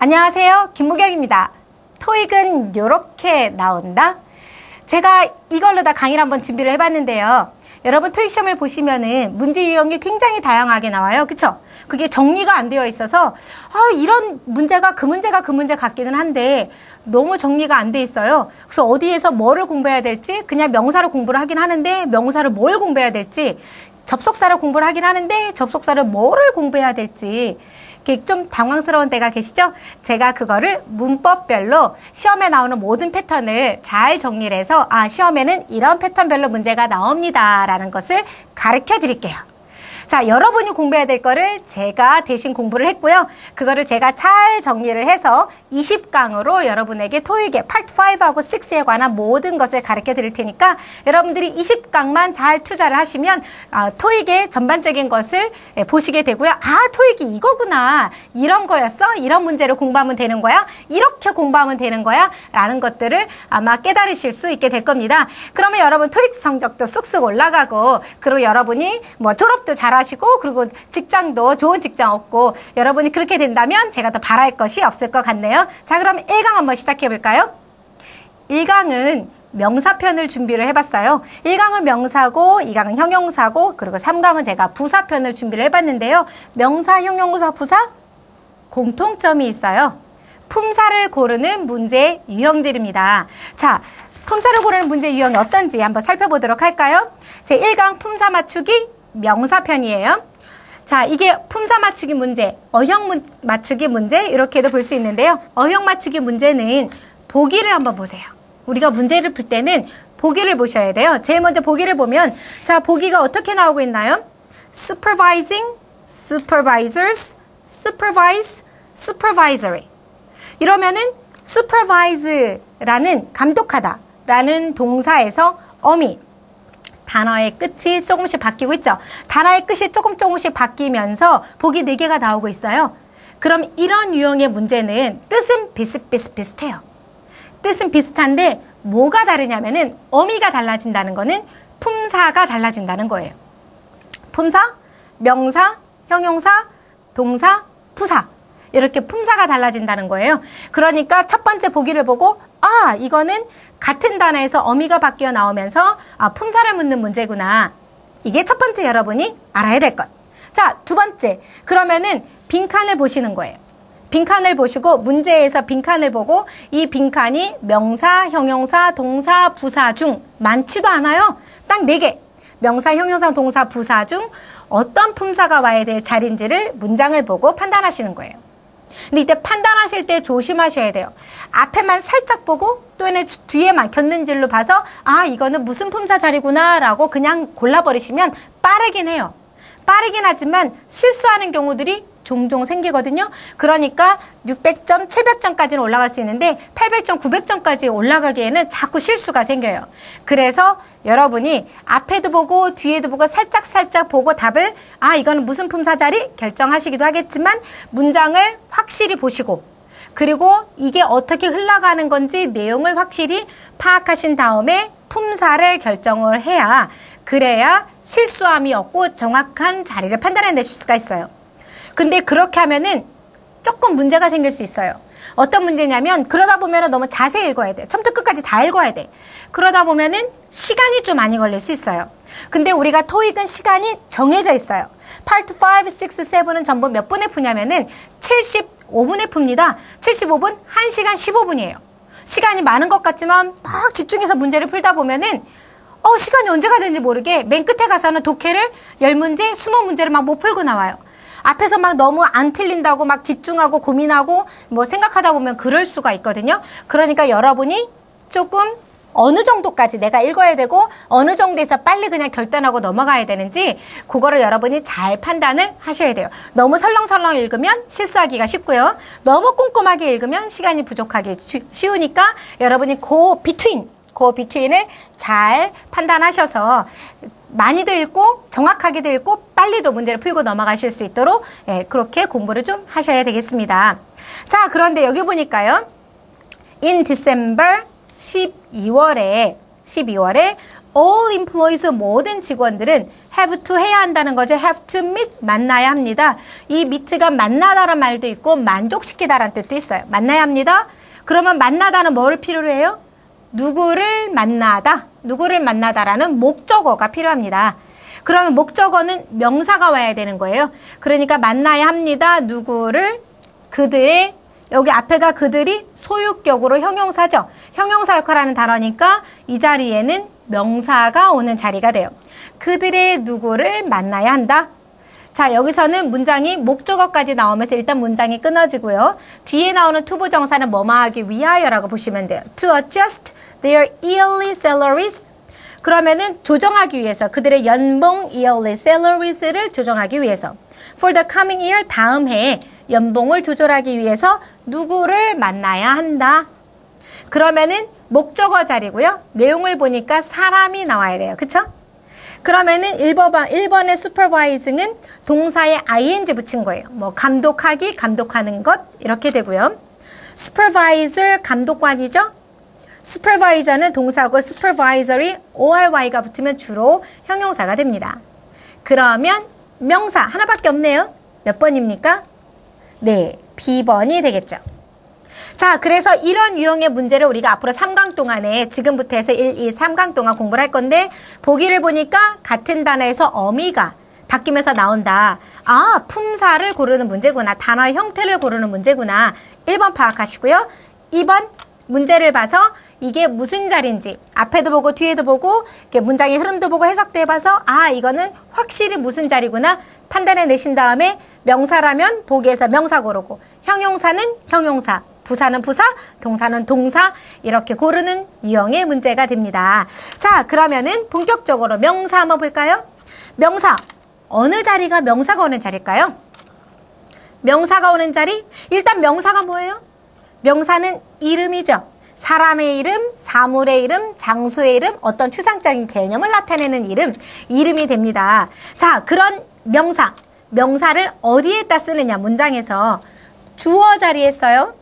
안녕하세요, 김무경입니다. 토익은 요렇게 나온다. 제가 이걸로 다 강의를 한번 준비를 해봤는데요. 여러분 토익 시험을 보시면은 문제 유형이 굉장히 다양하게 나와요. 그쵸? 그게 정리가 안 되어 있어서 이런 문제가 그 문제 같기는 한데 너무 정리가 안 돼 있어요. 그래서 어디에서 뭐를 공부해야 될지 그냥 명사로 공부를 하긴 하는데 명사를 뭘 공부해야 될지, 접속사를 공부를 하긴 하는데 접속사를 뭐를 공부해야 될지 좀 당황스러운 때가 계시죠? 제가 그거를 문법별로 시험에 나오는 모든 패턴을 잘 정리를 해서 시험에는 이런 패턴별로 문제가 나옵니다 라는 것을 가르쳐 드릴게요. 자, 여러분이 공부해야 될 거를 제가 대신 공부를 했고요. 그거를 제가 잘 정리를 해서 20강으로 여러분에게 토익의 파트 5하고 6에 관한 모든 것을 가르쳐 드릴 테니까 여러분들이 20강만 잘 투자를 하시면 토익의 전반적인 것을 보시게 되고요. 토익이 이거구나. 이런 거였어? 이런 문제를 공부하면 되는 거야? 이렇게 공부하면 되는 거야? 라는 것들을 아마 깨달으실 수 있게 될 겁니다. 그러면 여러분 토익 성적도 쑥쑥 올라가고, 그리고 여러분이 졸업도 잘하시고, 그리고 직장도 좋은 직장 얻고, 여러분이 그렇게 된다면 제가 더 바랄 것이 없을 것 같네요. 자, 그럼 1강 한번 시작해 볼까요? 1강은 명사편을 준비를 해봤어요. 1강은 명사고, 2강은 형용사고, 그리고 3강은 제가 부사편을 준비를 해봤는데요. 명사, 형용사, 부사 공통점이 있어요. 품사를 고르는 문제 유형들입니다. 자, 품사를 고르는 문제 유형이 어떤지 한번 살펴보도록 할까요? 제 1강 품사 맞추기 명사편이에요. 자, 이게 품사 맞추기 문제, 어형 맞추기 문제 이렇게도 볼 수 있는데요. 어형 맞추기 문제는 보기를 한번 보세요. 우리가 문제를 풀 때는 보기를 보셔야 돼요. 제일 먼저 보기를 보면, 자, 보기가 어떻게 나오고 있나요? supervising, supervisors, supervise, supervisory. 이러면은 supervise라는 감독하다 라는 동사에서 어미, 단어의 끝이 조금씩 바뀌고 있죠. 단어의 끝이 조금씩 바뀌면서 보기 4개가 나오고 있어요. 그럼 이런 유형의 문제는 뜻은 비슷해요. 뜻은 비슷한데 뭐가 다르냐면은 어미가 달라진다는 거는 품사가 달라진다는 거예요. 품사, 명사, 형용사, 동사, 부사. 이렇게 품사가 달라진다는 거예요. 그러니까 첫 번째 보기를 보고 이거는 같은 단어에서 어미가 바뀌어 나오면서 품사를 묻는 문제구나. 이게 첫 번째 여러분이 알아야 될 것. 자, 두 번째. 그러면은 빈칸을 보시는 거예요. 빈칸을 보시고 문제에서 빈칸을 보고 이 빈칸이 명사, 형용사, 동사, 부사 중 많지도 않아요. 딱 4개. 명사, 형용사, 동사, 부사 중 어떤 품사가 와야 될 자리인지를 문장을 보고 판단하시는 거예요. 근데 이때 판단하실 때 조심하셔야 돼요. 앞에만 살짝 보고 또는 뒤에만 곁눈질로 봐서 이거는 무슨 품사 자리구나 라고 그냥 골라버리시면 빠르긴 해요. 빠르긴 하지만 실수하는 경우들이 종종 생기거든요. 그러니까 600점, 700점까지는 올라갈 수 있는데 800점, 900점까지 올라가기에는 자꾸 실수가 생겨요. 그래서 여러분이 앞에도 보고 뒤에도 보고 살짝 보고 답을 이거는 무슨 품사 자리 결정하시기도 하겠지만 문장을 확실히 보시고, 그리고 이게 어떻게 흘러가는 건지 내용을 확실히 파악하신 다음에 품사를 결정을 해야, 그래야 실수함이 없고 정확한 자리를 판단해낼 수가 있어요. 근데 그렇게 하면은 조금 문제가 생길 수 있어요. 어떤 문제냐면, 그러다 보면은 너무 자세히 읽어야 돼. 처음부터 끝까지 다 읽어야 돼. 그러다 보면은 시간이 좀 많이 걸릴 수 있어요. 근데 우리가 토익은 시간이 정해져 있어요. 파트 5, 6, 7은 전부 몇 분에 푸냐면은 75분에 풉니다. 75분, 1시간 15분이에요. 시간이 많은 것 같지만 막 집중해서 문제를 풀다 보면은 시간이 언제 가는지 모르게 맨 끝에 가서는 독해를 10문제, 20문제를 막 못 풀고 나와요. 앞에서 막 너무 안 틀린다고 막 집중하고 고민하고 생각하다 보면 그럴 수가 있거든요. 그러니까 여러분이 조금 어느 정도까지 내가 읽어야 되고 어느 정도에서 빨리 그냥 결단하고 넘어가야 되는지 그거를 여러분이 잘 판단을 하셔야 돼요. 너무 설렁설렁 읽으면 실수하기가 쉽고요. 너무 꼼꼼하게 읽으면 시간이 부족하기 쉬우니까 여러분이 그 비트윈을 잘 판단하셔서 많이도 읽고 정확하게도 읽고 빨리도 문제를 풀고 넘어가실 수 있도록 그렇게 공부를 좀 하셔야 되겠습니다. 자, 그런데 여기 보니까요. In December 12월에 all employees 모든 직원들은 have to 해야 한다는 거죠. have to meet 만나야 합니다. 이 meet가 만나다라는 말도 있고 만족시키다라는 뜻도 있어요. 만나야 합니다. 그러면 만나다는 뭘 필요로 해요? 누구를 만나다라는 목적어가 필요합니다. 그러면 목적어는 명사가 와야 되는 거예요. 그러니까 만나야 합니다. 누구를 그들의 여기 앞에가 그들이 소유격으로 형용사죠. 형용사 역할하는 단어니까 이 자리에는 명사가 오는 자리가 돼요. 그들의 누구를 만나야 한다. 자, 여기서는 문장이 목적어까지 나오면서 일단 문장이 끊어지고요. 뒤에 나오는 투부정사는 뭐뭐 하기 위하여라고 보시면 돼요. To adjust their yearly salaries. 그러면은 조정하기 위해서 그들의 연봉 yearly salaries를 조정하기 위해서. For the coming year 다음 해에 연봉을 조절하기 위해서 누구를 만나야 한다. 그러면은 목적어 자리고요. 내용을 보니까 사람이 나와야 돼요. 그쵸? 그러면은 1번의 supervise는 동사에 ing 붙인 거예요. 뭐 감독하기, 감독하는 것 이렇게 되고요. supervisor 감독관이죠. supervisor는 동사고 supervisory ORY가 붙으면 주로 형용사가 됩니다. 그러면 명사 하나밖에 없네요. 몇 번입니까? 네, B번이 되겠죠. 자, 그래서 이런 유형의 문제를 우리가 앞으로 3강 동안에 지금부터 해서 1, 2, 3강 동안 공부를 할 건데 보기를 보니까 같은 단어에서 어미가 바뀌면서 나온다. 아, 품사를 고르는 문제구나. 단어의 형태를 고르는 문제구나. 1번 파악하시고요. 2번 문제를 봐서 이게 무슨 자리인지 앞에도 보고 뒤에도 보고 이렇게 문장의 흐름도 보고 해석도 해봐서 아, 이거는 확실히 무슨 자리구나 판단해 내신 다음에 명사라면 보기에서 명사 고르고 형용사는 형용사, 부사는 부사, 동사는 동사 이렇게 고르는 유형의 문제가 됩니다. 자, 그러면은 본격적으로 명사 한번 볼까요? 명사, 어느 자리가 명사가 오는 자리일까요? 명사가 오는 자리? 일단 명사가 뭐예요? 명사는 이름이죠. 사람의 이름, 사물의 이름, 장소의 이름, 어떤 추상적인 개념을 나타내는 이름, 이름이 됩니다. 자, 그런 명사, 명사를 어디에다 쓰느냐 문장에서 주어 자리에 써요.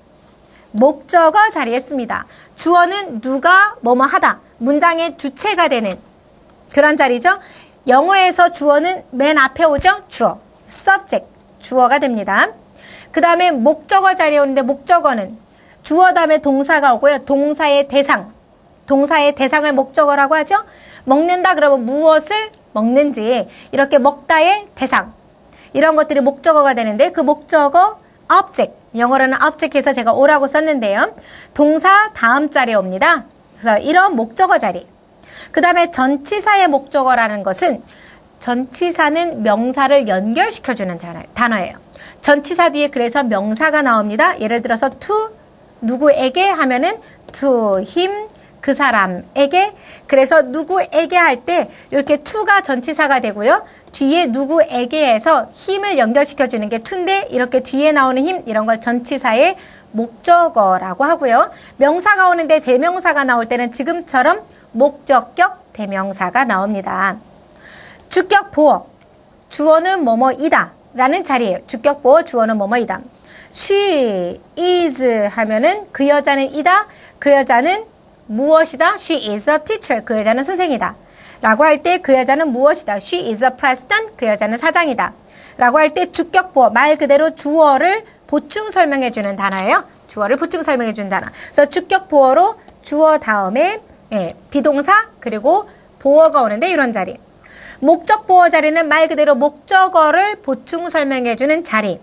목적어 자리에 씁니다. 주어는 누가 뭐뭐 하다, 문장의 주체가 되는 그런 자리죠. 영어에서 주어는 맨 앞에 오죠. 주어, subject, 주어가 됩니다. 그 다음에 목적어 자리에 오는데 목적어는 주어 다음에 동사가 오고요. 동사의 대상, 동사의 대상을 목적어라고 하죠. 먹는다 그러면 무엇을 먹는지 이렇게 먹다의 대상 이런 것들이 목적어가 되는데 그 목적어 object, 영어로는 object에서 제가 오라고 썼는데요. 동사 다음 자리에 옵니다. 그래서 이런 목적어 자리. 그 다음에 전치사의 목적어라는 것은 전치사는 명사를 연결시켜주는 단어예요. 전치사 뒤에 그래서 명사가 나옵니다. 예를 들어서 to 누구에게 하면은 to him 그 사람에게 그래서 누구에게 할 때 이렇게 to가 전치사가 되고요. 뒤에 누구에게 해서 힘을 연결시켜주는 게 to인데 이렇게 뒤에 나오는 힘 이런 걸 전치사의 목적어라고 하고요. 명사가 오는데 대명사가 나올 때는 지금처럼 목적격 대명사가 나옵니다. 주격 보어 주어는 뭐뭐이다 라는 자리예요. 주격 보어 주어는 뭐뭐이다. She is 하면은 그 여자는 이다. 그 여자는 무엇이다. She is a teacher. 그 여자는 선생이다. 라고 할 때 그 여자는 무엇이다. She is a president. 그 여자는 사장이다. 라고 할 때 주격 보어 말 그대로 주어를 보충 설명해 주는 단어예요. 주어를 보충 설명해 주는 단어. 그래서 주격 보어로 주어 다음에 비동사 그리고 보어가 오는데 이런 자리. 목적 보어 자리는 말 그대로 목적어를 보충 설명해 주는 자리.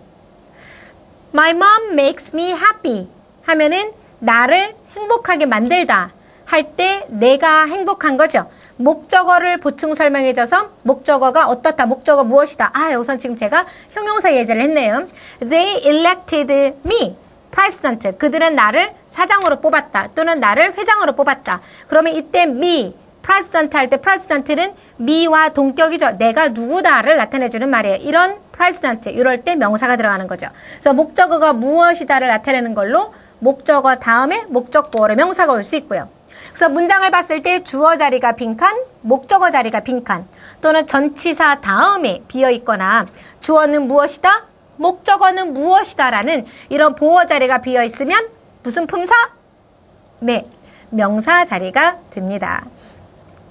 My mom makes me happy 하면은 나를 행복하게 만들다 할 때 내가 행복한 거죠. 목적어를 보충 설명해줘서 목적어가 어떻다, 목적어 무엇이다. 아, 우선 지금 제가 형용사 예제를 했네요. They elected me president. 그들은 나를 사장으로 뽑았다 또는 나를 회장으로 뽑았다. 그러면 이때 me president 할 때 president는 me와 동격이죠. 내가 누구다를 나타내주는 말이에요. 이런 president 이럴 때 명사가 들어가는 거죠. 그래서 목적어가 무엇이다를 나타내는 걸로 목적어 다음에 목적보어로 명사가 올 수 있고요. 그래서 문장을 봤을 때 주어 자리가 빈칸, 목적어 자리가 빈칸 또는 전치사 다음에 비어있거나 주어는 무엇이다, 목적어는 무엇이다 라는 이런 보어 자리가 비어있으면 무슨 품사? 네, 명사 자리가 됩니다.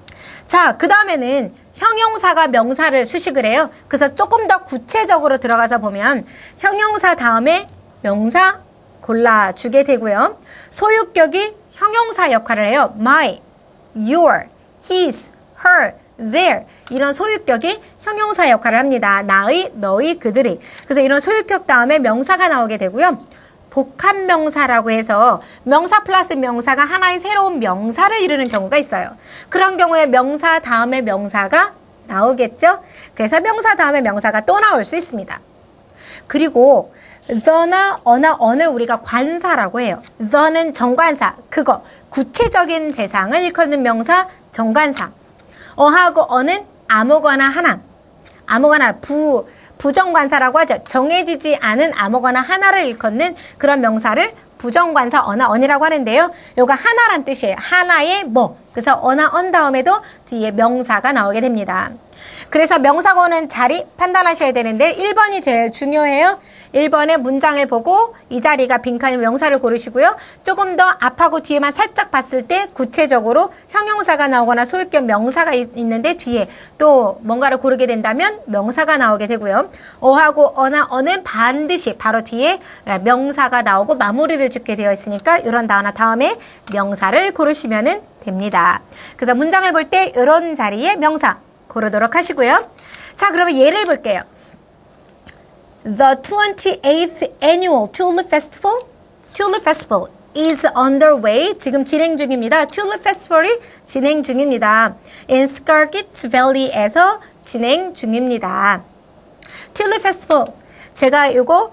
자, 그 다음에는 형용사가 명사를 수식을 해요. 그래서 조금 더 구체적으로 들어가서 보면 형용사 다음에 명사 골라주게 되고요. 소유격이 형용사 역할을 해요. My, your, his, her, their 이런 소유격이 형용사 역할을 합니다. 나의, 너의, 그들의. 그래서 이런 소유격 다음에 명사가 나오게 되고요. 복합명사라고 해서 명사 플러스 명사가 하나의 새로운 명사를 이루는 경우가 있어요. 그런 경우에 명사 다음에 명사가 나오겠죠? 그래서 명사 다음에 명사가 또 나올 수 있습니다. 그리고 the나 어나 어는 우리가 관사라고 해요. the는 정관사, 그거 구체적인 대상을 일컫는 명사 정관사. 어하고 어는 아무거나 하나, 아무거나 부정관사라고 하죠. 정해지지 않은 아무거나 하나를 일컫는 그런 명사를 부정관사 어나 언이라고 하는데요. 요거 하나란 뜻이에요. 하나의 뭐. 그래서 어나 언 다음에도 뒤에 명사가 나오게 됩니다. 그래서 명사가 오는 자리 판단하셔야 되는데 1번이 제일 중요해요. 1번의 문장을 보고 이 자리가 빈칸인 명사를 고르시고요. 조금 더 앞하고 뒤에만 살짝 봤을 때 구체적으로 형용사가 나오거나 소유격 명사가 있는데 뒤에 또 뭔가를 고르게 된다면 명사가 나오게 되고요. 어하고 어나 어는 반드시 바로 뒤에 명사가 나오고 마무리를 짓게 되어 있으니까 이런 단어 다음에 명사를 고르시면 됩니다. 그래서 문장을 볼 때 이런 자리에 명사 고르도록 하시고요. 자, 그러면 예를 볼게요. The 28th Annual Tulip Festival is underway. 지금 진행 중입니다. Tulip Festival이 진행 중입니다. In Skagit Valley에서 진행 중입니다. Tulip Festival. 제가 이거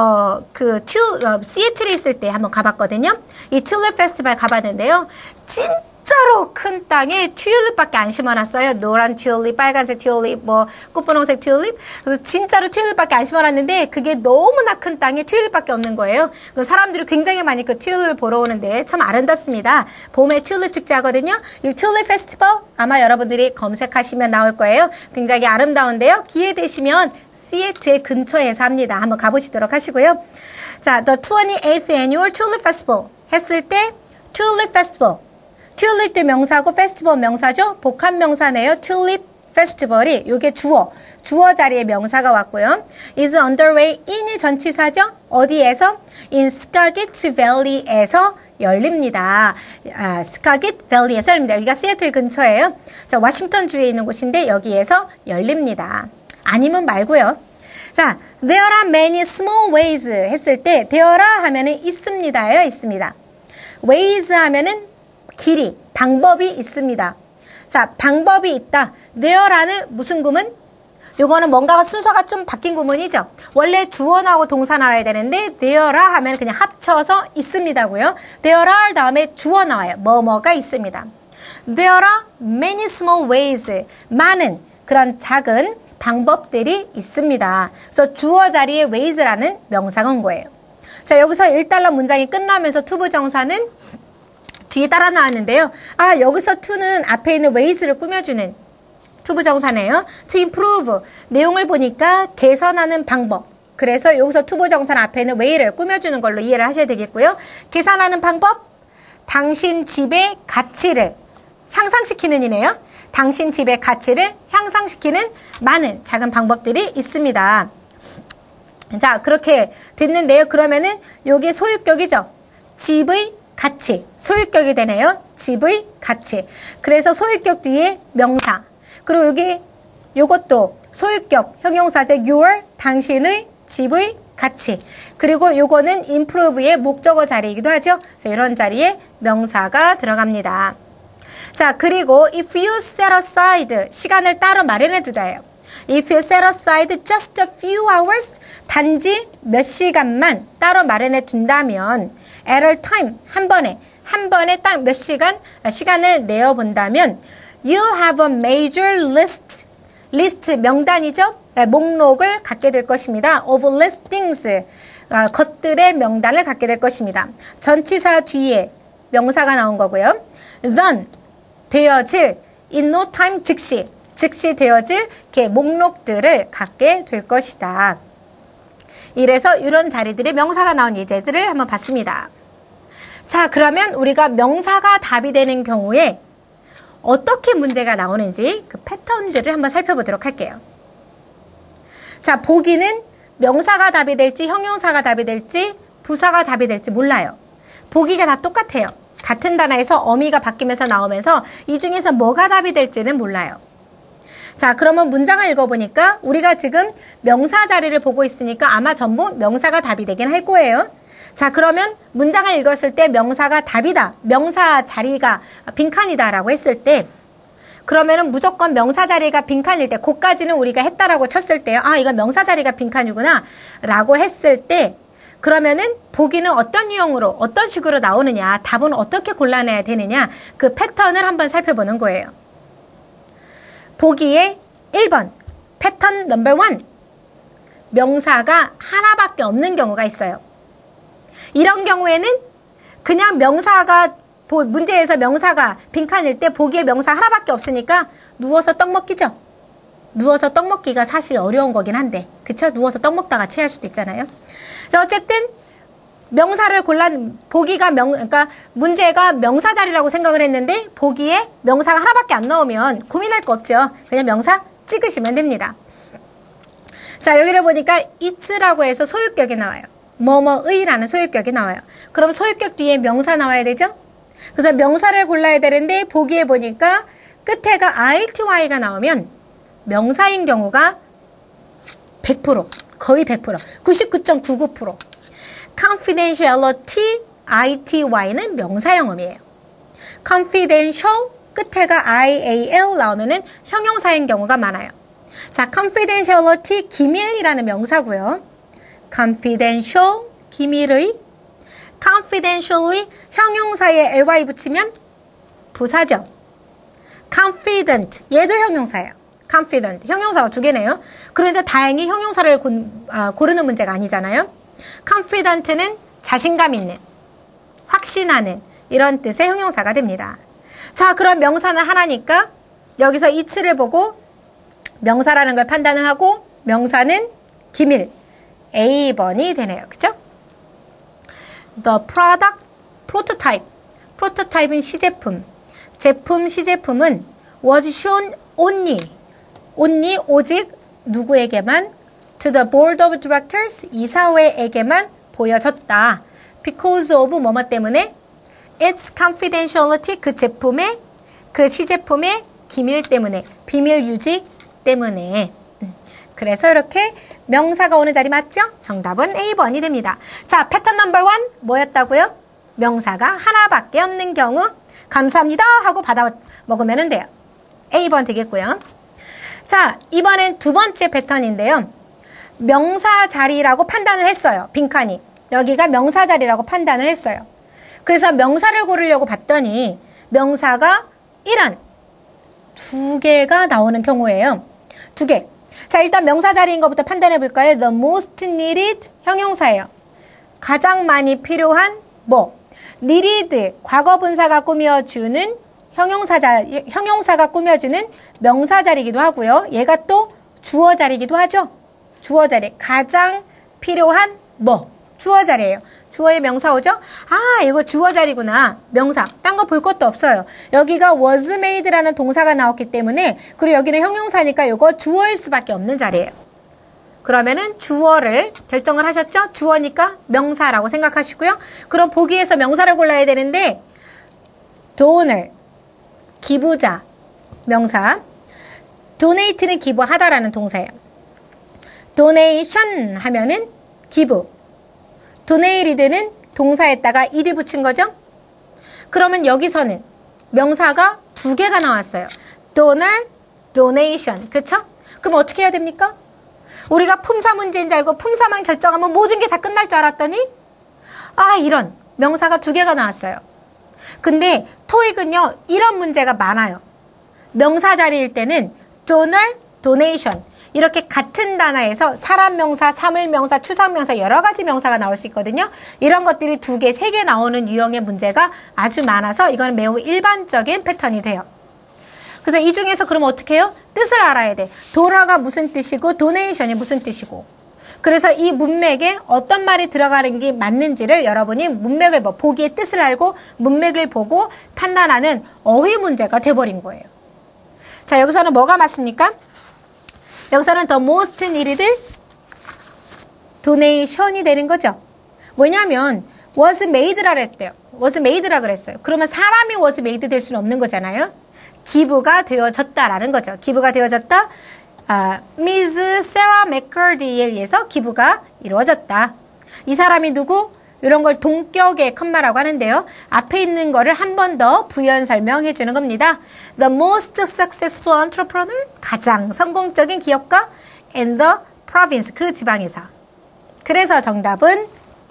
시애틀에 있을 때 한번 가봤거든요. 이 튤립 페스티벌 가봤는데요. 진짜로 큰 땅에 튤립밖에 안 심어놨어요. 노란 튤립, 빨간색 튤립, 뭐 꽃분홍색 튤립. 그래서 진짜로 튤립밖에 안 심어놨는데 그게 너무나 큰 땅에 튤립밖에 없는 거예요. 사람들이 굉장히 많이 그 튤립을 보러 오는데 참 아름답습니다. 봄에 튤립 축제 하거든요. 이 튤립 페스티벌 아마 여러분들이 검색하시면 나올 거예요. 굉장히 아름다운데요. 기회 되시면 시애틀 근처에서 합니다. 한번 가보시도록 하시고요. 자, The 28th Annual Tulip Festival 했을 때 Tulip Festival. 튤립도 명사고 페스티벌 명사죠. 복합 명사네요. 튤립 페스티벌이 요게 주어 자리에 명사가 왔고요. is underway in이 전치사죠. 어디에서? in Skagit Valley에서 열립니다. Skagit Valley에서 열립니다. 여기가 시애틀 근처예요. 자, 워싱턴 주에 있는 곳인데 여기에서 열립니다. 아니면 말고요. 자, there are many small ways 했을 때 there are 하면은 있습니다예요. 있습니다. ways 하면은 길이, 방법이 있습니다. 자, 방법이 있다. there라는 무슨 구문? 요거는 뭔가가 순서가 좀 바뀐 구문이죠. 원래 주어 나오고 동사 나와야 되는데 there 하면 그냥 합쳐서 있습니다고요. there are 다음에 주어 나와요. 뭐뭐가 있습니다. There are many small ways. 많은 그런 작은 방법들이 있습니다. 그래서 주어 자리에 ways라는 명사가 온 거예요. 자, 여기서 1달러 문장이 끝나면서 투부정사는 뒤에 따라 나왔는데요. 여기서 to는 앞에 있는 ways를 꾸며주는 투부정사네요. to improve. 내용을 보니까 개선하는 방법. 그래서 여기서 투부정사는 앞에 있는 way를 꾸며주는 걸로 이해를 하셔야 되겠고요. 계산하는 방법. 당신 집의 가치를 향상시키는 이네요. 당신 집의 가치를 향상시키는 많은 작은 방법들이 있습니다. 자, 그렇게 됐는데요. 그러면은 요게 소유격이죠. 집의 가치. 소유격이 되네요. 집의 가치. 그래서 소유격 뒤에 명사. 그리고 여기 요것도 소유격 형용사죠. your 당신의 집의 가치. 그리고 요거는 improve의 목적어 자리이기도 하죠. 그래서 이런 자리에 명사가 들어갑니다. 자, 그리고 if you set aside 시간을 따로 마련해 두다예요. If you set aside just a few hours 단지 몇 시간만 따로 마련해 둔다면 at a time 한 번에 딱 몇 시간을 내어 본다면 you'll have a major list 명단이죠. 목록을 갖게 될 것입니다. of listings 것들의 명단을 갖게 될 것입니다. 전치사 뒤에 명사가 나온 거고요. then 되어질 in no time 즉시 되어질 이렇게 목록들을 갖게 될 것이다. 이래서 이런 자리들의 명사가 나온 예제들을 한번 봤습니다. 자, 그러면 우리가 명사가 답이 되는 경우에 어떻게 문제가 나오는지 그 패턴들을 한번 살펴보도록 할게요. 자, 보기는 명사가 답이 될지 형용사가 답이 될지 부사가 답이 될지 몰라요. 보기가 다 똑같아요. 같은 단어에서 어미가 바뀌면서 나오면서 이 중에서 뭐가 답이 될지는 몰라요. 자, 그러면 문장을 읽어보니까 우리가 지금 명사 자리를 보고 있으니까 아마 전부 명사가 답이 되긴 할 거예요. 자, 그러면 문장을 읽었을 때 명사가 답이다, 명사 자리가 빈칸이다 라고 했을 때, 그러면은 무조건 명사 자리가 빈칸일 때, 그까지는 우리가 했다라고 쳤을 때, 아, 이건 명사 자리가 빈칸이구나 라고 했을 때, 그러면은 보기는 어떤 유형으로 어떤 식으로 나오느냐, 답은 어떻게 골라내야 되느냐, 그 패턴을 한번 살펴보는 거예요. 보기에 1번 패턴 넘버 1, 명사가 하나밖에 없는 경우가 있어요. 이런 경우에는 그냥 명사가 문제에서 명사가 빈칸일 때 보기에 명사 하나밖에 없으니까 누워서 떡 먹기죠. 누워서 떡 먹기가 사실 어려운 거긴 한데, 그쵸? 누워서 떡 먹다가 체할 수도 있잖아요. 자, 어쨌든 명사를 보기가 그러니까 문제가 명사 자리라고 생각을 했는데 보기에 명사가 하나밖에 안 나오면 고민할 거 없죠. 그냥 명사 찍으시면 됩니다. 자, 여기를 보니까 it라고 해서 소유격이 나와요. 뭐뭐의라는 소유격이 나와요. 그럼 소유격 뒤에 명사 나와야 되죠? 그래서 명사를 골라야 되는데 보기에 보니까 끝에가 ITY가 나오면 명사인 경우가 100%, 거의 100%, 99.99%. confidentiality, ITY는 명사형음이에요. confidential, 끝에가 IAL 나오면은 형용사인 경우가 많아요. 자, confidentiality, 기밀이라는 명사고요. confidential, 기밀의, confidentially, 형용사에 ly 붙이면 부사죠. confident, 얘도 형용사예요. confident, 형용사가 2개네요. 그런데 다행히 형용사를 고르는 문제가 아니잖아요. confident는 자신감 있는, 확신하는 이런 뜻의 형용사가 됩니다. 자, 그럼 명사는 하나니까 여기서 it를 보고 명사라는 걸 판단을 하고 명사는 기밀, A번이 되네요. 그죠? The product, prototype. prototype은 시제품. 제품, 시제품은 was shown only, 오직 누구에게만, to the board of directors, 이사회에게만 보여졌다. because of 뭐뭐 때문에, its confidentiality, 그 제품의, 그 시제품의 기밀 때문에, 비밀 유지 때문에. 그래서 이렇게 명사가 오는 자리 맞죠? 정답은 A번이 됩니다. 자, 패턴 넘버 1 뭐였다고요? 명사가 하나밖에 없는 경우 감사합니다 하고 받아 먹으면 돼요. A번 되겠고요. 자, 이번엔 두 번째 패턴인데요. 명사 자리라고 판단을 했어요. 빈칸이. 여기가 명사 자리라고 판단을 했어요. 그래서 명사를 고르려고 봤더니 명사가 이런 2개가 나오는 경우예요. 2개. 자, 일단 명사 자리인 것부터 판단해 볼까요? The most needed, 형용사예요. 가장 많이 필요한 뭐. needed, 과거 분사가 꾸며주는 형용사가 꾸며주는 명사 자리이기도 하고요. 얘가 또 주어 자리이기도 하죠. 주어 자리. 가장 필요한 뭐. 주어 자리예요. 주어의 명사 오죠? 아, 이거 주어 자리구나. 명사. 딴 거 볼 것도 없어요. 여기가 was made라는 동사가 나왔기 때문에, 그리고 여기는 형용사니까 이거 주어일 수밖에 없는 자리예요. 그러면은 주어를 결정을 하셨죠? 주어니까 명사라고 생각하시고요. 그럼 보기에서 명사를 골라야 되는데 donor, 기부자, 명사. donate는 기부하다라는 동사예요. donation 하면은 기부. donate는 동사에다가 ed 붙인 거죠? 그러면 여기서는 명사가 2개가 나왔어요. donor, donation. 그쵸? 그럼 어떻게 해야 됩니까? 우리가 품사 문제인 줄 알고 품사만 결정하면 모든 게 다 끝날 줄 알았더니 아, 이런 명사가 2개가 나왔어요. 근데 토익은요, 이런 문제가 많아요. 명사 자리일 때는 donor, donation 이렇게 같은 단어에서 사람 명사, 사물 명사, 추상 명사 여러 가지 명사가 나올 수 있거든요. 이런 것들이 2개, 3개 나오는 유형의 문제가 아주 많아서 이건 매우 일반적인 패턴이 돼요. 그래서 이 중에서 그럼 어떻게 해요? 뜻을 알아야 돼. 도너가 무슨 뜻이고 도네이션이 무슨 뜻이고. 그래서 이 문맥에 어떤 말이 들어가는 게 맞는지를 여러분이 문맥을 보기의 뜻을 알고 문맥을 보고 판단하는 어휘 문제가 돼버린 거예요. 자, 여기서는 뭐가 맞습니까? 여기서는 the most needed donation이 되는 거죠. 왜냐하면 was mad라 그랬대요. was mad라 그랬어요. 그러면 사람이 was made 될 수는 없는 거잖아요. 기부가 되어졌다라는 거죠. 기부가 되어졌다. Ms. Sarah McCurdy에 의해서 기부가 이루어졌다. 이 사람이 누구? 이런 걸 동격의 컴마라고 하는데요. 앞에 있는 거를 한 번 더 부연 설명해 주는 겁니다. The most successful entrepreneur, 가장 성공적인 기업가 in the province, 그 지방에서. 그래서 정답은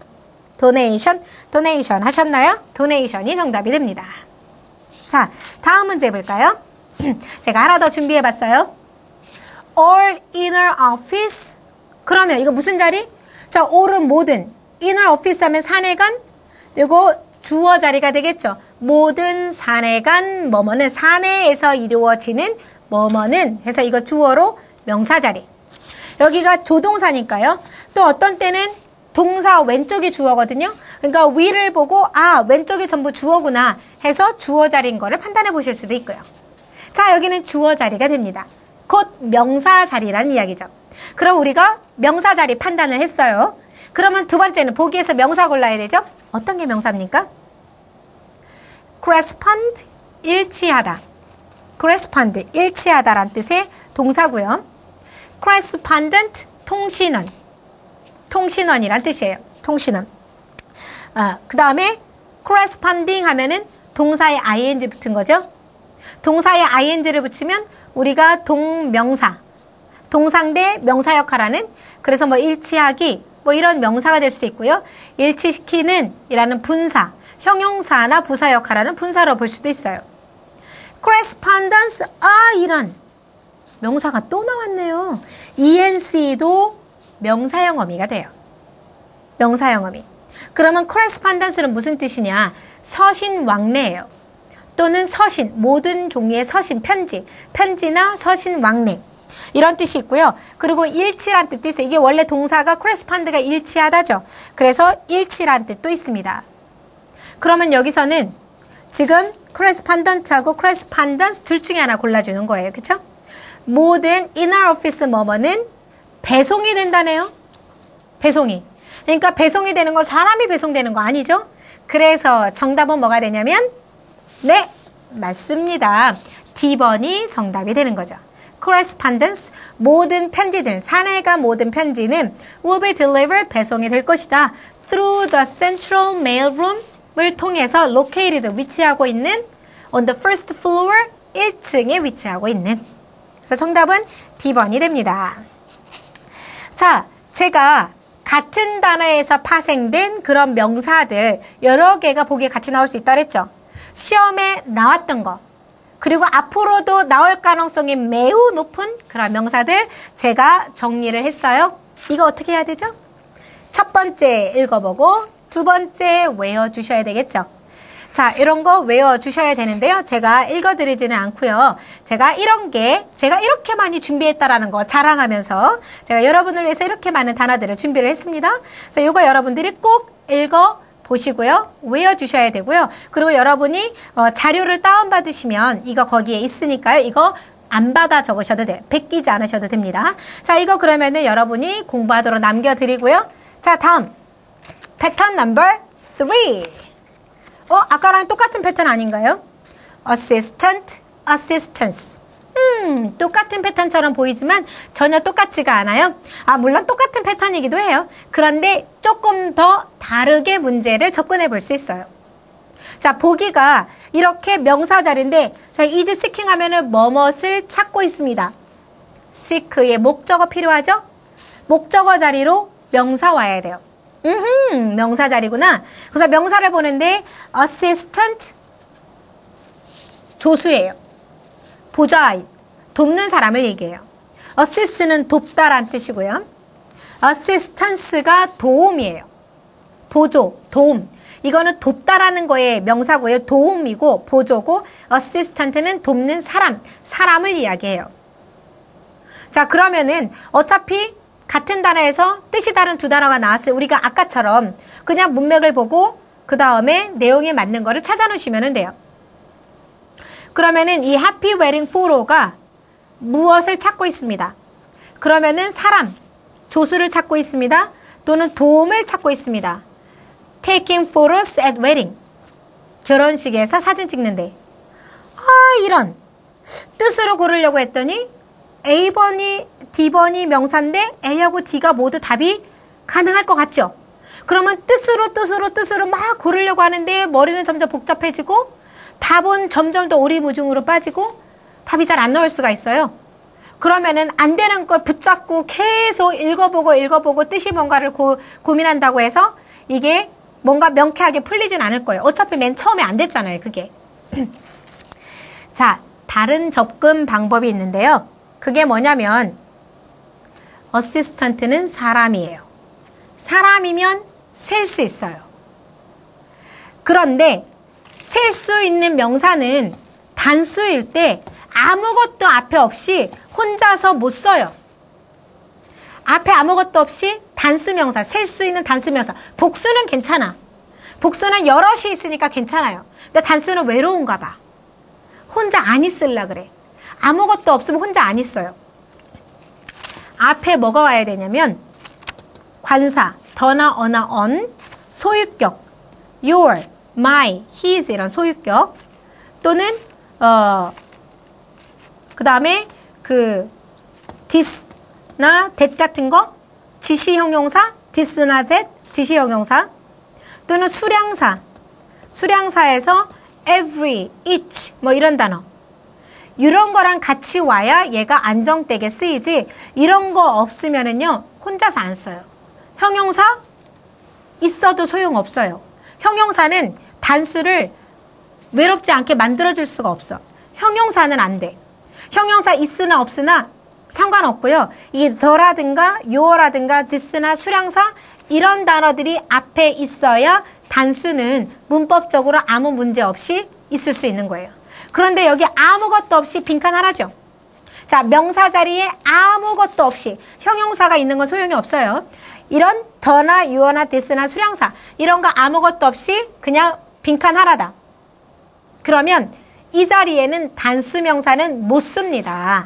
donation 하셨나요? donation이 정답이 됩니다. 자, 다음 문제 볼까요? 제가 하나 더 준비해 봤어요. all inner office. 그러면 이거 무슨 자리? 자, all은 모든, inner office 하면 사내관, 이거 주어 자리가 되겠죠. 모든 사내관 뭐뭐는, 사내에서 이루어지는 뭐뭐는 해서 이거 주어로 명사 자리. 여기가 조동사니까요. 또 어떤 때는 동사 왼쪽이 주어거든요. 그러니까 위를 보고 왼쪽이 전부 주어구나 해서 주어 자리인 거를 판단해 보실 수도 있고요. 자, 여기는 주어 자리가 됩니다. 곧 명사 자리라는 이야기죠. 그럼 우리가 명사 자리 판단을 했어요. 그러면 두 번째는 보기에서 명사 골라야 되죠. 어떤 게 명사입니까? correspond, 일치하다. correspond, 일치하다란 뜻의 동사고요. correspondent, 통신원. 통신원이란 뜻이에요. 통신원. 그 다음에 corresponding 하면은 동사에 ing 붙은 거죠. 동사에 ing를 붙이면 우리가 동명사, 동상대 명사 역할하는, 그래서 일치하기 이런 명사가 될 수도 있고요. 일치시키는 이라는 분사, 형용사나 부사 역할하는 분사로 볼 수도 있어요. correspondence, 이런 명사가 또 나왔네요. ENC도 명사형 어미가 돼요. 명사형 어미. 그러면 correspondence는 무슨 뜻이냐? 서신 왕래예요. 또는 서신, 모든 종류의 서신, 편지, 편지나 서신 왕래 이런 뜻이 있고요. 그리고 일치란 뜻도 있어요. 이게 원래 동사가 correspond가 일치하다죠. 그래서 일치란 뜻도 있습니다. 그러면 여기서는 지금 correspondent하고 correspondence 둘 중에 하나 골라주는 거예요. 그쵸? 모든 inner office 뭐뭐는 배송이 된다네요. 배송이. 그러니까 배송이 되는 건 사람이 배송되는 거 아니죠? 그래서 정답은 뭐가 되냐면 네, 맞습니다. D번이 정답이 되는 거죠. correspondence, 모든 편지들, 사내가 모든 편지는 will be delivered, 배송이 될 것이다. through the central mail room을 통해서 located, 위치하고 있는 on the first floor, 1층에 위치하고 있는. 그래서 정답은 D번이 됩니다. 자, 제가 같은 단어에서 파생된 그런 명사들 여러 개가 보기에 같이 나올 수 있다 그랬죠. 시험에 나왔던 거, 그리고 앞으로도 나올 가능성이 매우 높은 그런 명사들 제가 정리를 했어요. 이거 어떻게 해야 되죠? 첫 번째 읽어보고 두 번째 외워주셔야 되겠죠. 자, 이런 거 외워주셔야 되는데요. 제가 읽어드리지는 않고요. 제가 이런 게 제가 이렇게 많이 준비했다라는 거 자랑하면서 제가 여러분을 위해서 이렇게 많은 단어들을 준비를 했습니다. 그래서 이거 여러분들이 꼭 읽어보시고요. 외워주셔야 되고요. 그리고 여러분이 자료를 다운받으시면 이거 거기에 있으니까요. 이거 안 받아 적으셔도 돼요. 베끼지 않으셔도 됩니다. 자, 이거 그러면은 여러분이 공부하도록 남겨드리고요. 자, 다음 패턴 넘버 3. 아까랑 똑같은 패턴 아닌가요? assistant, assistance. 똑같은 패턴처럼 보이지만 전혀 똑같지가 않아요. 물론 똑같은 패턴이기도 해요. 그런데 조금 더 다르게 문제를 접근해 볼 수 있어요. 자, 보기가 이렇게 명사 자리인데, 자, is seeking 하면은 뭐뭇을 찾고 있습니다. seek의 목적어 필요하죠? 목적어 자리로 명사 와야 돼요. 명사 자리구나. 그래서 명사를 보는데 assistant, 조수예요. 보좌인, 돕는 사람을 얘기해요. assist는 돕다란 뜻이고요. assistance가 도움이에요. 보조, 도움. 이거는 돕다라는 거에 명사고요. 도움이고 보조고, assistant는 돕는 사람, 사람을 이야기해요. 자, 그러면은 어차피 같은 단어에서 뜻이 다른 두 단어가 나왔어요. 우리가 아까처럼 그냥 문맥을 보고 그 다음에 내용에 맞는 거를 찾아 놓으시면 돼요. 그러면은 이 happy wedding photo가 무엇을 찾고 있습니다. 그러면은 사람, 조수를 찾고 있습니다. 또는 도움을 찾고 있습니다. taking photos at wedding. 결혼식에서 사진 찍는데. 이런 뜻으로 고르려고 했더니 A번이 D번이 명사인데 A하고 D가 모두 답이 가능할 것 같죠? 그러면 뜻으로 막 고르려고 하는데 머리는 점점 복잡해지고 답은 점점 더 오리무중으로 빠지고 답이 잘 안 나올 수가 있어요. 그러면은 안 되는 걸 붙잡고 계속 읽어보고 뜻이 뭔가를 고민한다고 해서 이게 뭔가 명쾌하게 풀리진 않을 거예요. 어차피 맨 처음에 안 됐잖아요, 그게. 자, 다른 접근 방법이 있는데요. 그게 뭐냐면 어시스턴트는 사람이에요. 사람이면 셀 수 있어요. 그런데 셀 수 있는 명사는 단수일 때 아무것도 앞에 없이 혼자서 못 써요. 앞에 아무것도 없이 단수명사, 셀 수 있는 단수명사. 복수는 괜찮아. 복수는 여럿이 있으니까 괜찮아요. 근데 단수는 외로운가 봐. 혼자 안 있으려 그래. 아무것도 없으면 혼자 안 있어요. 앞에 뭐가 와야 되냐면 관사, 더나 어나 on, 소유격, your, my, his 이런 소유격 또는 그 다음에 this나 that 같은 거 지시 형용사 this나 that 지시 형용사 또는 수량사 수량사에서 every, each 뭐 이런 단어 이런 거랑 같이 와야 얘가 안정되게 쓰이지 이런 거 없으면은요 혼자서 안 써요. 형용사 있어도 소용없어요. 형용사는 단수를 외롭지 않게 만들어줄 수가 없어. 형용사는 안 돼. 형용사 있으나 없으나 상관없고요. 이게 더라든가 your라든가 this나 수량사 이런 단어들이 앞에 있어야 단수는 문법적으로 아무 문제 없이 있을 수 있는 거예요. 그런데 여기 아무것도 없이 빈칸 하나죠. 자, 명사 자리에 아무것도 없이 형용사가 있는 건 소용이 없어요. 이런 더나 your나 this나 수량사 이런 거 아무것도 없이 그냥 빈칸 하나다. 그러면 이 자리에는 단수명사는 못 씁니다.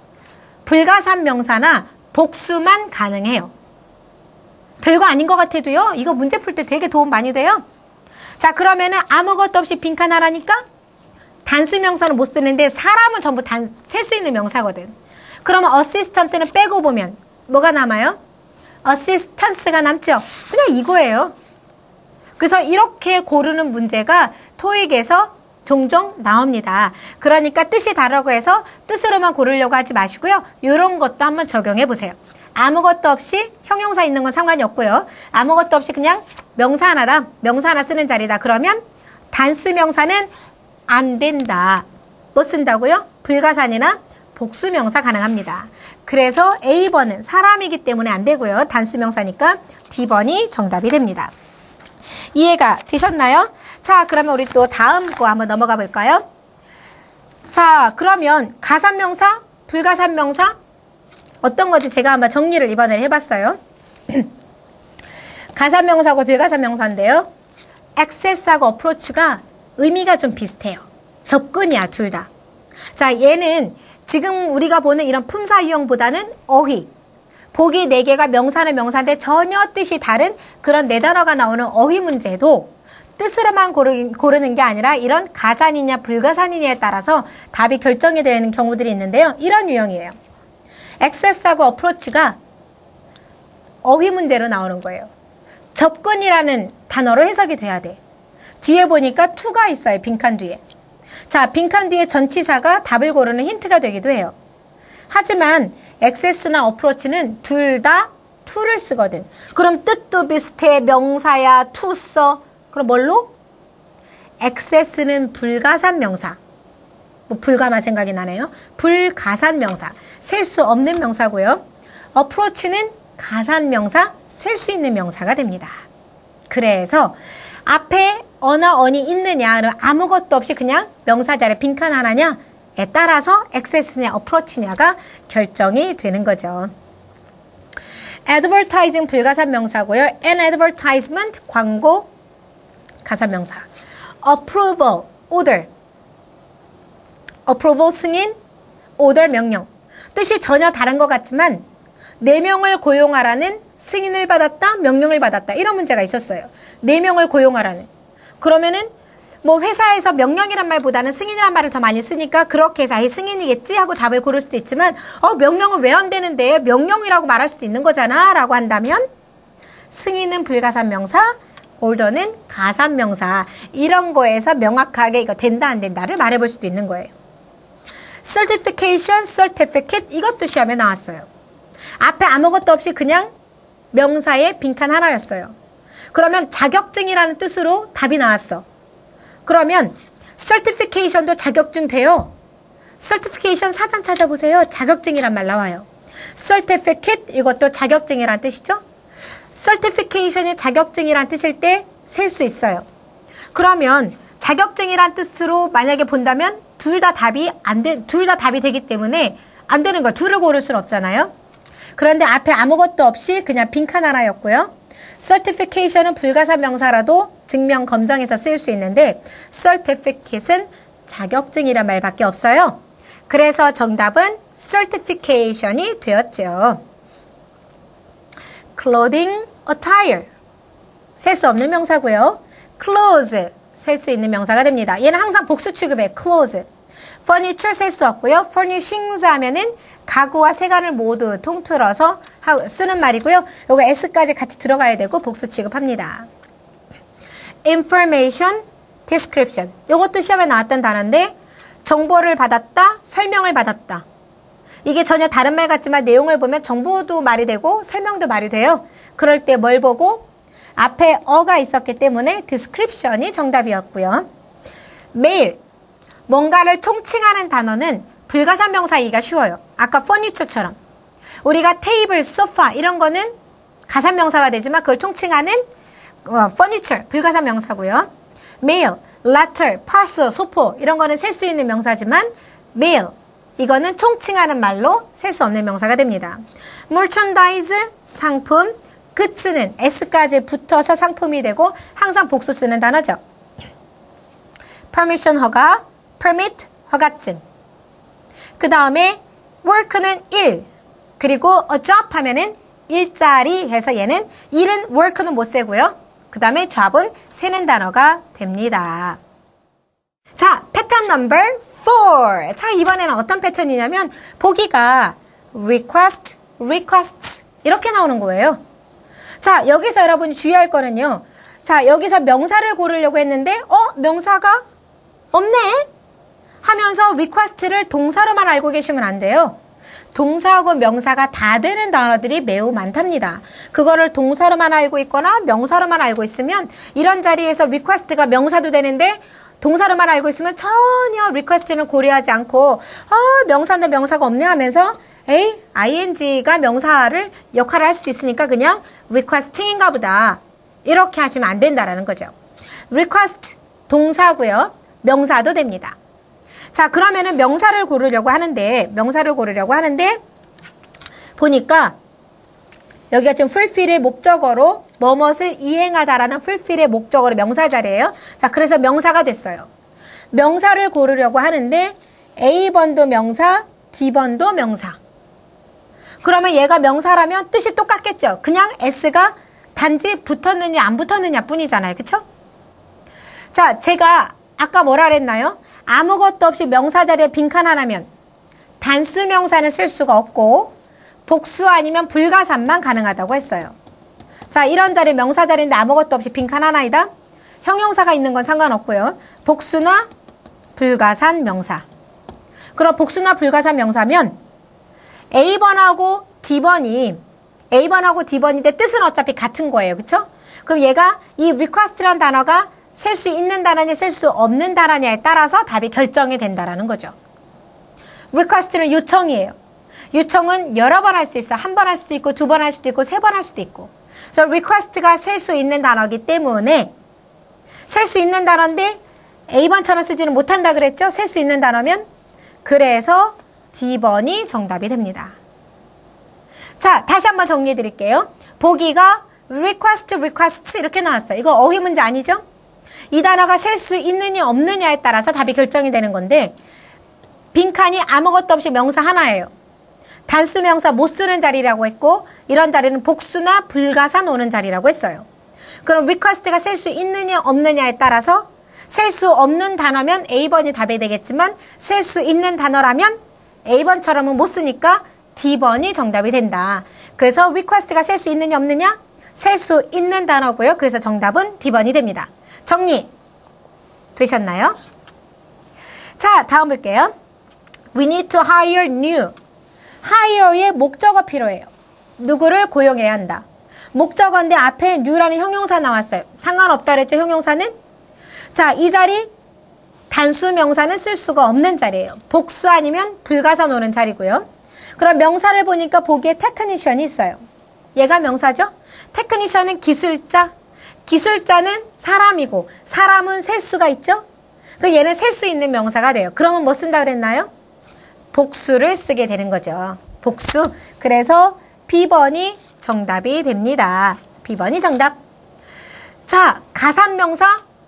불가산명사나 복수만 가능해요. 별거 아닌 것 같아도요. 이거 문제 풀 때 되게 도움 많이 돼요. 자, 그러면은 아무것도 없이 빈칸 하나니까 단수명사는 못 쓰는데 사람은 전부 셀 수 있는 명사거든. 그러면 어시스턴트는 빼고 보면 뭐가 남아요? 어시스턴스가 남죠. 그냥 이거예요. 그래서 이렇게 고르는 문제가 토익에서 종종 나옵니다. 그러니까 뜻이 다르고 해서 뜻으로만 고르려고 하지 마시고요. 이런 것도 한번 적용해 보세요. 아무것도 없이 형용사 있는 건 상관이 없고요. 아무것도 없이 그냥 명사 하나다. 명사 하나 쓰는 자리다. 그러면 단수명사는 안 된다. 뭐 쓴다고요? 불가산이나 복수명사 가능합니다. 그래서 A번은 사람이기 때문에 안 되고요. 단수명사니까 D번이 정답이 됩니다. 이해가 되셨나요? 자, 그러면 우리 또 다음 거 한번 넘어가 볼까요? 자, 그러면 가산명사, 불가산명사 어떤 건지 제가 한번 정리를 이번에 해봤어요. 가산명사하고 불가산명사인데요. access하고 approach가 의미가 좀 비슷해요. 접근이야, 둘 다. 자, 얘는 지금 우리가 보는 이런 품사 유형보다는 어휘. 보기 4개가 명사는 명사인데 전혀 뜻이 다른 그런 4단어가 나오는 어휘 문제도 뜻으로만 고르는 게 아니라 이런 가산이냐 불가산이냐에 따라서 답이 결정이 되는 경우들이 있는데요. 이런 유형이에요. access하고 approach가 어휘 문제로 나오는 거예요. 접근이라는 단어로 해석이 돼야 돼. 뒤에 보니까 to가 있어요. 빈칸 뒤에. 자, 빈칸 뒤에 전치사가 답을 고르는 힌트가 되기도 해요. 하지만 access나 approach는 둘 다 to를 쓰거든. 그럼 뜻도 비슷해. 명사야 to 써. 그럼 뭘로? access는 불가산 명사. 뭐 불가만 생각이 나네요. 불가산 명사. 셀 수 없는 명사고요. approach는 가산 명사, 셀 수 있는 명사가 됩니다. 그래서 앞에 어나 언이 있느냐, 아무것도 없이 그냥 명사 자리에 빈칸 하나냐에 따라서 access냐, approach냐가 결정이 되는 거죠. advertising 불가산명사고요. an advertisement 광고 가산명사. approval order. approval 승인, order 명령. 뜻이 전혀 다른 것 같지만 4명을 고용하라는 승인을 받았다, 명령을 받았다. 이런 문제가 있었어요. 4명을 고용하라는. 그러면은 뭐 회사에서 명령이란 말보다는 승인이란 말을 더 많이 쓰니까 그렇게 해서 승인이겠지 하고 답을 고를 수도 있지만 명령은 왜 안 되는데 명령이라고 말할 수도 있는 거잖아 라고 한다면 승인은 불가산명사, order는 가산명사. 이런 거에서 명확하게 이거 된다 안 된다를 말해볼 수도 있는 거예요. certification, certificate 이것도 시험에 나왔어요. 앞에 아무것도 없이 그냥 명사의 빈칸 하나였어요. 그러면 자격증이라는 뜻으로 답이 나왔어. 그러면 certification도 자격증 돼요. certification 사전 찾아보세요. 자격증이란 말 나와요. certificate 이것도 자격증이란 뜻이죠. certification이 자격증이란 뜻일 때 셀 수 있어요. 그러면 자격증이란 뜻으로 만약에 본다면 둘 다 답이 되기 때문에 안 되는 걸 둘을 고를 수는 없잖아요. 그런데 앞에 아무것도 없이 그냥 빈칸 하나였고요. certification은 불가산명사라도 증명 검정에서 쓰일 수 있는데 certificate은 자격증이란 말밖에 없어요. 그래서 정답은 certification이 되었죠. clothing, attire 셀 수 없는 명사고요. clothes 셀 수 있는 명사가 됩니다. 얘는 항상 복수 취급해. clothes. furniture 셀 수 없고요. furnishings 하면은 가구와 세간을 모두 통틀어서 쓰는 말이고요. 요거 s까지 같이 들어가야 되고 복수 취급합니다. information, description 요것도 시험에 나왔던 단어인데 정보를 받았다, 설명을 받았다. 이게 전혀 다른 말 같지만 내용을 보면 정보도 말이 되고 설명도 말이 돼요. 그럴 때 뭘 보고? 앞에 어가 있었기 때문에 description이 정답이었고요. mail 뭔가를 통칭하는 단어는 불가산명사이기가 쉬워요. 아까 furniture처럼 우리가 테이블, 소파 이런 거는 가산명사가 되지만 그걸 통칭하는 furniture 불가산명사고요. mail, letter, parcel, 소포 이런 거는 셀 수 있는 명사지만 mail 이거는 통칭하는 말로 셀 수 없는 명사가 됩니다. merchandise 상품, goods는 s까지 붙어서 상품이 되고 항상 복수 쓰는 단어죠. permission 허가, permit 허가증. 그 다음에 work는 일, 그리고 a job 하면은 일자리 해서 얘는 일은 work는 못 세고요. 그 다음에 job은 세는 단어가 됩니다. 자, 패턴 넘버 4. 자, 이번에는 어떤 패턴이냐면 보기가 request, requests 이렇게 나오는 거예요. 자, 여기서 여러분이 주의할 거는요. 자, 여기서 명사를 고르려고 했는데 명사가 없네? 하면서 request를 동사로만 알고 계시면 안 돼요. 동사하고 명사가 다 되는 단어들이 매우 많답니다. 그거를 동사로만 알고 있거나 명사로만 알고 있으면 이런 자리에서 request가 명사도 되는데 동사로만 알고 있으면 전혀 request는 고려하지 않고 명사인데 명사가 없네 하면서 ing가 명사를 역할을 할 수 있으니까 그냥 requesting인가 보다 이렇게 하시면 안 된다라는 거죠. request 동사고요. 명사도 됩니다. 자, 그러면은 명사를 고르려고 하는데 보니까 여기가 지금 fulfill의 목적어로 뭐뭇을 이행하다라는 fulfill의 목적어로 명사 자리예요. 자, 그래서 명사가 됐어요. 명사를 고르려고 하는데 A번도 명사, D번도 명사. 그러면 얘가 명사라면 뜻이 똑같겠죠. 그냥 S가 단지 붙었느냐 안 붙었느냐 뿐이잖아요. 그쵸? 자, 제가 아까 뭐라 그랬나요? 아무것도 없이 명사 자리에 빈칸 하나면 단수 명사는 쓸 수가 없고 복수 아니면 불가산만 가능하다고 했어요. 자, 이런 자리 명사 자리인데 아무것도 없이 빈칸 하나이다. 형용사가 있는 건 상관없고요. 복수나 불가산 명사. 그럼 복수나 불가산 명사면 A번하고 D번인데 뜻은 어차피 같은 거예요. 그쵸? 그럼 얘가 이 request라는 단어가 셀 수 있는 단어냐 셀 수 없는 단어냐에 따라서 답이 결정이 된다라는 거죠. request는 요청이에요. 요청은 여러 번 할 수 있어. 한 번 할 수도 있고, 2번 할 수도 있고, 3번 할 수도 있고. 그래서 request가 셀 수 있는 단어이기 때문에 셀 수 있는 단어인데 A번처럼 쓰지는 못한다 그랬죠? 셀 수 있는 단어면 그래서 D번이 정답이 됩니다. 자, 다시 한번 정리해 드릴게요. 보기가 request 이렇게 나왔어요. 이거 어휘 문제 아니죠? 이 단어가 셀 수 있느냐 없느냐에 따라서 답이 결정이 되는 건데 빈칸이 아무것도 없이 명사 하나예요. 단수 명사 못 쓰는 자리라고 했고 이런 자리는 복수나 불가사 노는 자리라고 했어요. 그럼 request가 셀 수 있느냐 없느냐에 따라서 셀 수 없는 단어면 A번이 답이 되겠지만 셀 수 있는 단어라면 A번처럼은 못 쓰니까 D번이 정답이 된다. 그래서 request가 셀 수 있느냐 없느냐? 셀 수 있는 단어고요. 그래서 정답은 D번이 됩니다. 정리 되셨나요? 자, 다음 볼게요. We need to hire new. hire의 목적어 필요해요. 누구를 고용해야 한다. 목적어인데 앞에 new라는 형용사 나왔어요. 상관없다 그랬죠, 형용사는? 자, 이 자리 단수 명사는 쓸 수가 없는 자리예요. 복수 아니면 불가사 노는 자리고요. 그럼 명사를 보니까 보기에 테크니션이 있어요. 얘가 명사죠? 테크니션은 기술자. 기술자는 사람이고 사람은 셀 수가 있죠? 그 얘는 셀 수 있는 명사가 돼요. 그러면 뭐 쓴다 그랬나요? 복수를 쓰게 되는 거죠. 복수. 그래서 B번이 정답이 됩니다. B번이 정답. 자, 가산명사.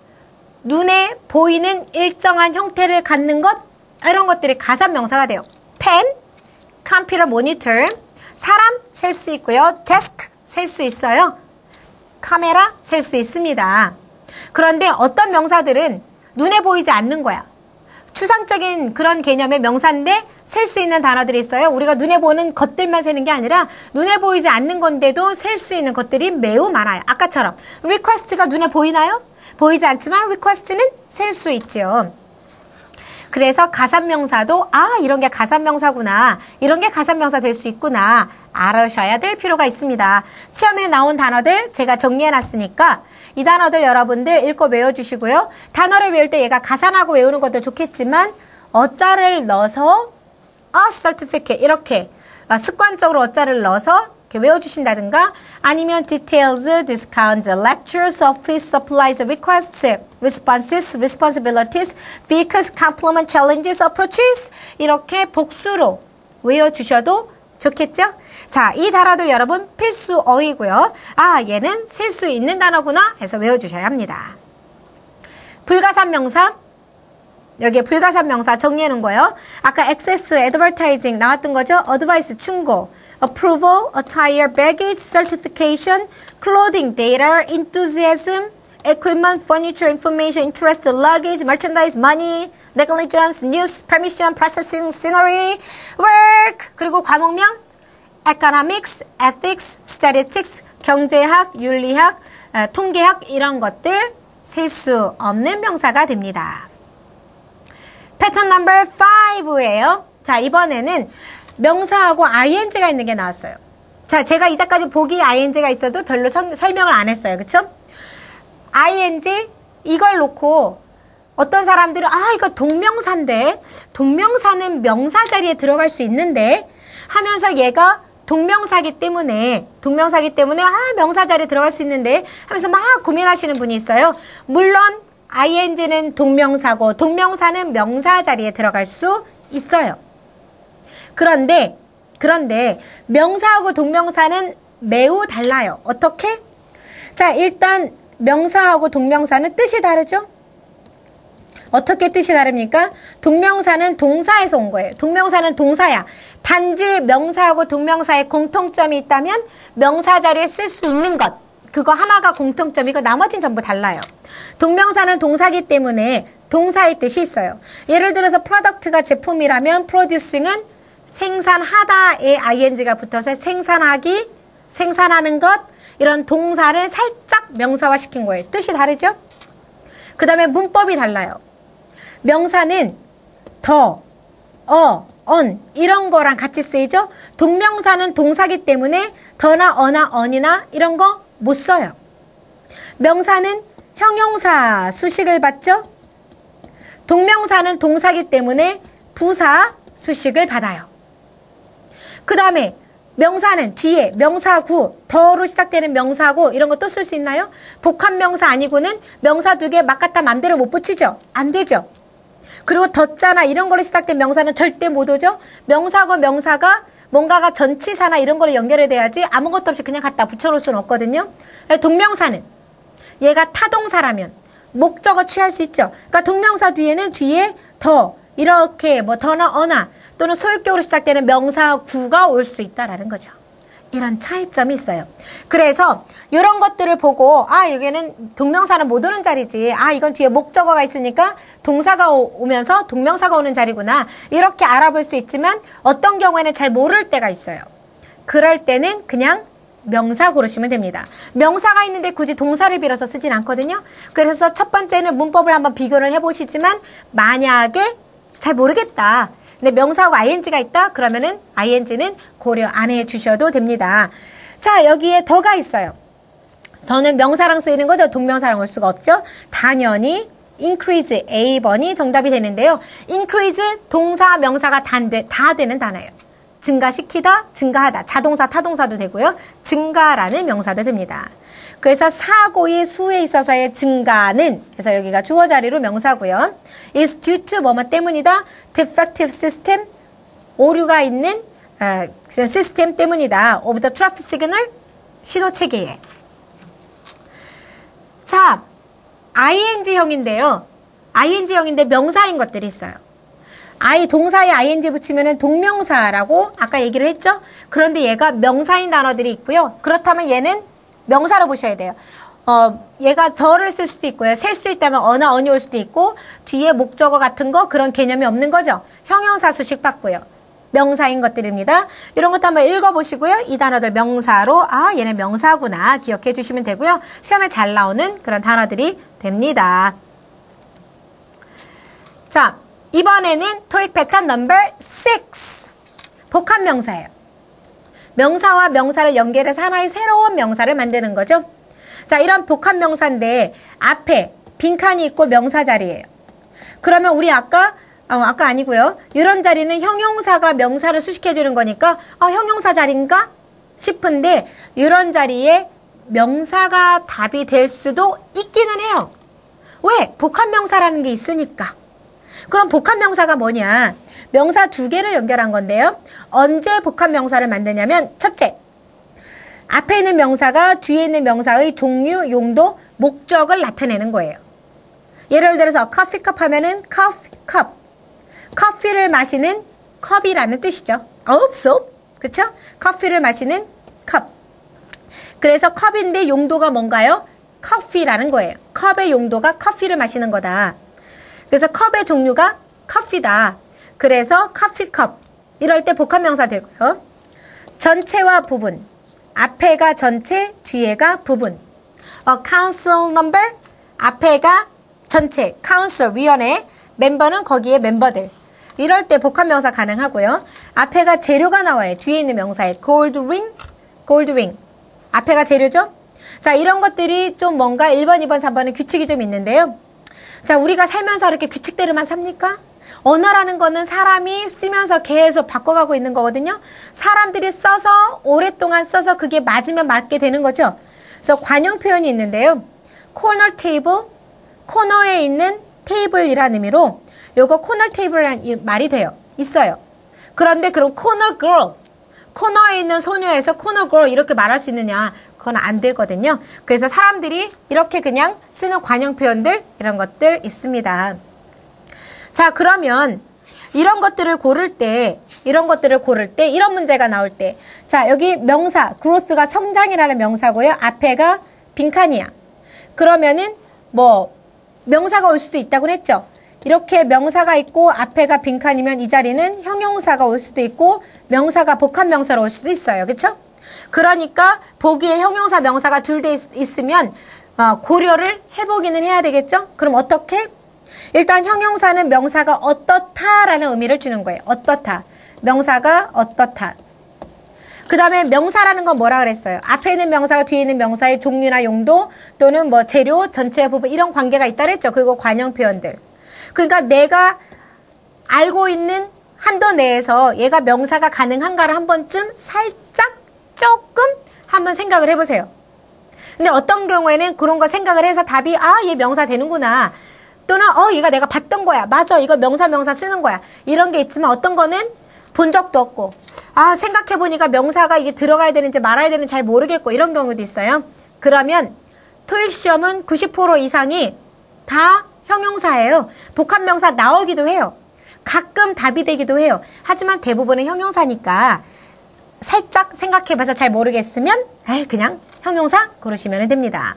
눈에 보이는 일정한 형태를 갖는 것. 이런 것들이 가산명사가 돼요. 펜, 컴퓨터 모니터, 사람 셀 수 있고요. 데스크 셀 수 있어요. 카메라 셀 수 있습니다. 그런데 어떤 명사들은 눈에 보이지 않는 거야. 추상적인 그런 개념의 명사인데 셀 수 있는 단어들이 있어요. 우리가 눈에 보는 것들만 세는 게 아니라 눈에 보이지 않는 건데도 셀 수 있는 것들이 매우 많아요. 아까처럼 request가 눈에 보이나요? 보이지 않지만 request는 셀 수 있죠. 그래서 가산명사도 이런 게 가산명사구나. 이런 게 가산명사 될 수 있구나. 알아셔야 될 필요가 있습니다. 시험에 나온 단어들 제가 정리해놨으니까 이 단어들 여러분들 읽고 외워주시고요. 단어를 외울 때 얘가 가산하고 외우는 것도 좋겠지만 어자를 넣어서 certificate 이렇게 습관적으로 어자를 넣어서 이렇게 외워주신다든가 아니면 details, discounts, lectures, office, supplies, requests, responses, responsibilities, vehicles, complement, challenges, approaches 이렇게 복수로 외워주셔도 좋겠죠? 자, 이 단어도 여러분 필수 어휘고요. 얘는 쓸 수 있는 단어구나 해서 외워주셔야 합니다. 불가산 명사. 여기에 불가산 명사 정리해놓은 거예요. 아까 access, advertising 나왔던 거죠? advice, 충고, approval, attire, baggage, certification, clothing, data, enthusiasm, equipment, furniture, information, interest, luggage, merchandise, money, negligence, news, permission, processing, scenery, work. 그리고 과목명 economics, ethics, statistics, 경제학, 윤리학, 통계학 이런 것들 셀 수 없는 명사가 됩니다. 패턴 넘버 5예요. 자, 이번에는 명사하고 ing가 있는 게 나왔어요. 자, 제가 이제까지 보기 ing가 있어도 별로 설명을 안 했어요. 그쵸? ing 이걸 놓고 어떤 사람들은 이거 동명사인데 동명사는 명사 자리에 들어갈 수 있는데 하면서 얘가 동명사기 때문에 명사 자리에 들어갈 수 있는데 하면서 막 고민하시는 분이 있어요. 물론 ing는 동명사고 동명사는 명사 자리에 들어갈 수 있어요. 그런데 명사하고 동명사는 매우 달라요. 어떻게? 자, 일단 명사하고 동명사는 뜻이 다르죠? 어떻게 뜻이 다릅니까? 동명사는 동사에서 온 거예요. 동명사는 동사야. 단지 명사하고 동명사의 공통점이 있다면 명사 자리에 쓸 수 있는 것. 그거 하나가 공통점이고 나머지는 전부 달라요. 동명사는 동사기 때문에 동사의 뜻이 있어요. 예를 들어서 product가 제품이라면 producing은 생산하다에 ing가 붙어서 생산하기, 생산하는 것 이런 동사를 살짝 명사화시킨 거예요. 뜻이 다르죠? 그 다음에 문법이 달라요. 명사는 더, on 이런 거랑 같이 쓰이죠? 동명사는 동사기 때문에 더나 어나 언이나 이런 거 못 써요. 명사는 형용사 수식을 받죠? 동명사는 동사기 때문에 부사 수식을 받아요. 그 다음에 명사는 뒤에 명사구, 더로 시작되는 명사구 이런 거 또 쓸 수 있나요? 복합명사 아니고는 명사 두 개 막 갖다 맘대로 못 붙이죠? 안 되죠? 그리고 더자나 이런 걸로 시작된 명사는 절대 못 오죠? 명사고 명사가 뭔가가 전치사나 이런 걸로 연결이 돼야지 아무것도 없이 그냥 갖다 붙여놓을 수는 없거든요. 동명사는 얘가 타동사라면 목적어 취할 수 있죠. 그러니까 동명사 뒤에는 뒤에 더 이렇게 뭐 더나 어나 또는 소유격으로 시작되는 명사구가 올 수 있다라는 거죠. 이런 차이점이 있어요. 그래서 이런 것들을 보고 아 여기는 동명사는 못 오는 자리지. 아 이건 뒤에 목적어가 있으니까 동사가 오면서 동명사가 오는 자리구나. 이렇게 알아볼 수 있지만 어떤 경우에는 잘 모를 때가 있어요. 그럴 때는 그냥 명사 고르시면 됩니다. 명사가 있는데 굳이 동사를 빌어서 쓰진 않거든요. 그래서 첫 번째는 문법을 한번 비교를 해보시지만 만약에 잘 모르겠다. 근데 명사하고 ing가 있다? 그러면은 ing는 고려 안 해주셔도 됩니다. 자, 여기에 더가 있어요. 더는 명사랑 쓰이는 거죠. 동명사랑 올 수가 없죠. 당연히 increase A번이 정답이 되는데요. increase 동사, 명사가 다 되는 단어예요. 증가시키다, 증가하다. 자동사, 타동사도 되고요. 증가라는 명사도 됩니다. 그래서 사고의 수에 있어서의 증가는 그래서 여기가 주어 자리로 명사고요. is due to 뭐뭐 때문이다. defective system 오류가 있는 시스템 때문이다. of the traffic signal 신호 체계에. 자, ing형인데요. ing형인데 명사인 것들이 있어요. 동사에 ing 붙이면은 동명사라고 아까 얘기를 했죠? 그런데 얘가 명사인 단어들이 있고요. 그렇다면 얘는 명사로 보셔야 돼요. 얘가 더를 쓸 수도 있고요. 셀 수 있다면 어나 어니 올 수도 있고 뒤에 목적어 같은 거 그런 개념이 없는 거죠. 형용사 수식 받고요. 명사인 것들입니다. 이런 것도 한번 읽어보시고요. 이 단어들 명사로 아 얘네 명사구나 기억해 주시면 되고요. 시험에 잘 나오는 그런 단어들이 됩니다. 자, 이번에는 토익 패턴 넘버 6 복합명사예요. 명사와 명사를 연결해서 하나의 새로운 명사를 만드는 거죠. 자, 이런 복합명사인데 앞에 빈칸이 있고 명사 자리예요. 그러면 우리 아까 아니고요. 이런 자리는 형용사가 명사를 수식해 주는 거니까 형용사 자리인가 싶은데 이런 자리에 명사가 답이 될 수도 있기는 해요. 왜? 복합명사라는 게 있으니까. 그럼 복합명사가 뭐냐? 명사 두 개를 연결한 건데요. 언제 복합명사를 만드냐면 첫째, 앞에 있는 명사가 뒤에 있는 명사의 종류, 용도, 목적을 나타내는 거예요. 예를 들어서 커피컵 하면은 커피컵. 커피를 마시는 컵이라는 뜻이죠. 그쵸? 커피를 마시는 컵. 그래서 컵인데 용도가 뭔가요? 커피라는 거예요. 컵의 용도가 커피를 마시는 거다. 그래서 컵의 종류가 커피다. 그래서 커피컵. 이럴 때 복합명사 되고요. 전체와 부분. 앞에가 전체, 뒤에가 부분. council member. 앞에가 전체, council, 위원회. 멤버는 거기에 멤버들. 이럴 때 복합명사 가능하고요. 앞에가 재료가 나와요. 뒤에 있는 명사에 gold ring. 앞에가 재료죠? 자, 이런 것들이 좀 뭔가 1번, 2번, 3번은 규칙이 좀 있는데요. 자, 우리가 살면서 이렇게 규칙대로만 삽니까? 언어라는 거는 사람이 쓰면서 계속 바꿔가고 있는 거거든요. 사람들이 써서 오랫동안 써서 그게 맞으면 맞게 되는 거죠. 그래서 관용 표현이 있는데요. 코너 테이블, 코너에 있는 테이블이라는 의미로 요거 코너 테이블이라는 말이 돼요. 있어요. 그런데 그럼 코너 걸, 코너에 있는 소녀에서 코너 걸 이렇게 말할 수 있느냐? 그건 안 되거든요. 그래서 사람들이 이렇게 그냥 쓰는 관용 표현들 이런 것들 있습니다. 자, 그러면 이런 것들을 고를 때 이런 문제가 나올 때 자, 여기 명사 growth가 성장이라는 명사고요. 앞에가 빈칸이야. 그러면은 뭐 명사가 올 수도 있다고 했죠. 이렇게 명사가 있고 앞에가 빈칸이면 이 자리는 형용사가 올 수도 있고 명사가 복합명사로 올 수도 있어요. 그렇죠? 그러니까 보기에 형용사 명사가 둘 돼 있으면 고려를 해보기는 해야 되겠죠? 그럼 어떻게? 일단 형용사는 명사가 어떻다라는 의미를 주는 거예요. 어떻다. 명사가 어떻다. 그 다음에 명사라는 건 뭐라 그랬어요? 앞에 있는 명사가 뒤에 있는 명사의 종류나 용도 또는 뭐 재료, 전체 부분 이런 관계가 있다 그랬죠. 그리고 관용 표현들. 그러니까 내가 알고 있는 한도 내에서 얘가 명사가 가능한가를 한 번쯤 살짝 조금 한번 생각을 해보세요. 근데 어떤 경우에는 그런 거 생각을 해서 답이 얘 명사 되는구나. 또는 얘가 내가 봤던 거야. 맞아. 이거 명사 쓰는 거야. 이런 게 있지만 어떤 거는 본 적도 없고 생각해보니까 명사가 이게 들어가야 되는지 말아야 되는지 잘 모르겠고 이런 경우도 있어요. 그러면 토익 시험은 90% 이상이 다 형용사예요. 복합명사 나오기도 해요. 가끔 답이 되기도 해요. 하지만 대부분은 형용사니까 살짝 생각해봐서 잘 모르겠으면 그냥 형용사 고르시면 됩니다.